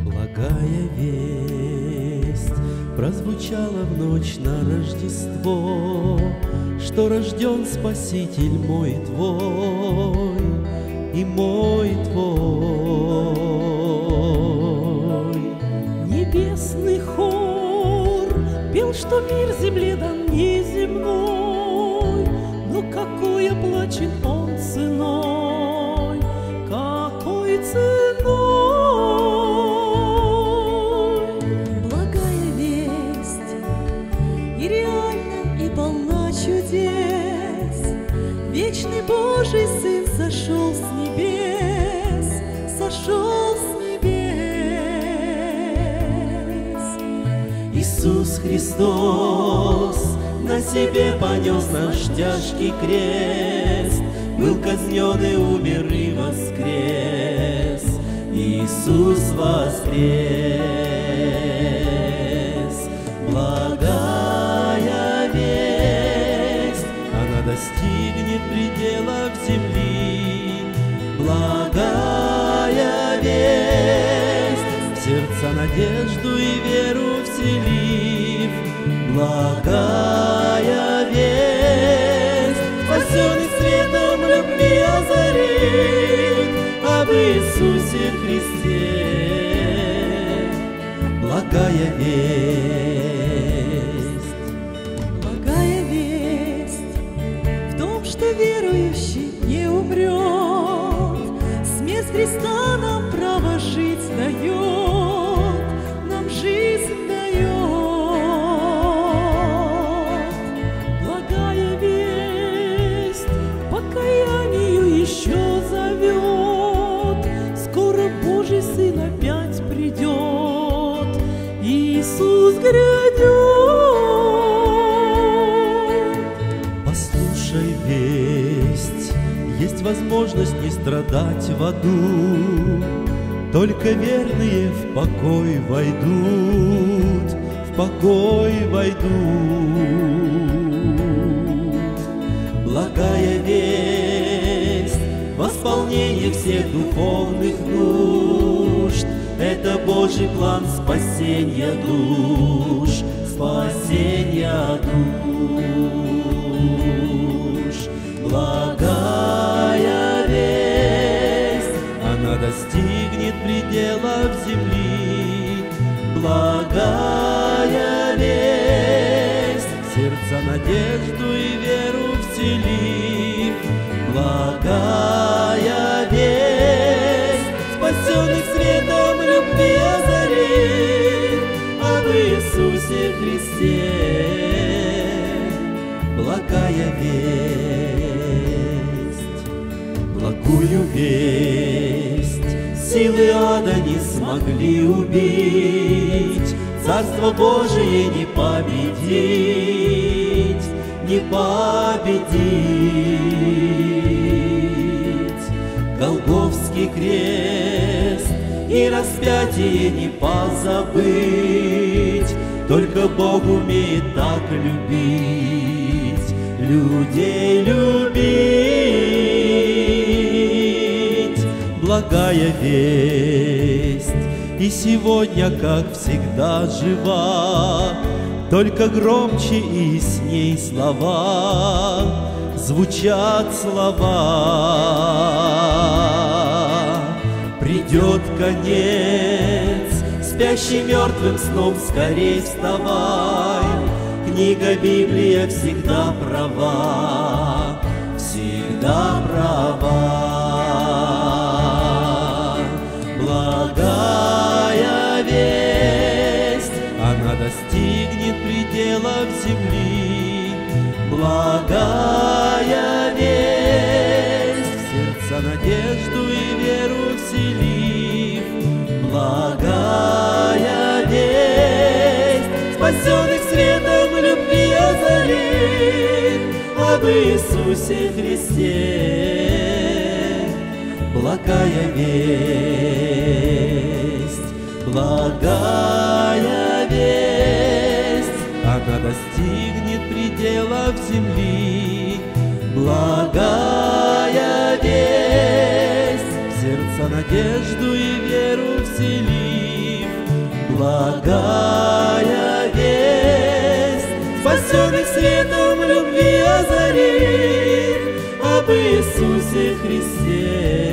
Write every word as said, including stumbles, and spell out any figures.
Благая весть прозвучала в ночь на Рождество, что рожден Спаситель мой твой и мой твой. Небесный хор пел, что мир земле дан неземной, но какой оплачен он ценой, какой ценой. Благая весть и реальна, и полна чудес. Вечный Божий Сын сошел с небес, сошел с небес. Иисус Христос на себе понес наш тяжкий крест, был казнен и умер и воскрес. Иисус воскрес. Благая весть, она достигнет пределов земли. Благая весть, в сердца надежду и веру вселив. Благая весть, спасенный светом любви озарит об Иисусе Христе. Благая весть. Благая весть в том, что верующий не умрет, смерть Христа нам право жить дает, нам жизнь дает. Благая весть к покаянию еще зовет, скоро Божий Сын опять придет, Иисус грядет. Послушай весть, есть возможность не страдать в аду, только верные в покой войдут, в покой войдут. Благая весть, восполнение всех духовных нужд, это Божий план спасения душ, спасения душ. Благая весть, она достигнет пределов земли. Благая весть, в сердца надежду и веру вселив. Благая весть, спасенных светом любви озарит об Иисусе Христе. Благая весть. Благую весть силы ада не смогли убить, Царство Божие не победить, не победить. Голгофский крест и распятие не позабыть, только Бог умеет так любить, людей любить. Благая весть и сегодня, как всегда, жива, только громче и ясней слова, звучат слова. Придет конец, спящий мертвым сном скорей вставай, книга Библия всегда права, всегда права. Благая весть, она достигнет пределов земли. Благая весть, в сердца надежду и веру вселив. Благая весть, спасенных светом любви озарит об Иисусе Христе. Благая весть, благая весть, она достигнет пределов земли. Благая весть, в сердца надежду и веру вселив. Благая весть, спасенных светом любви озарит, об Иисусе Христе.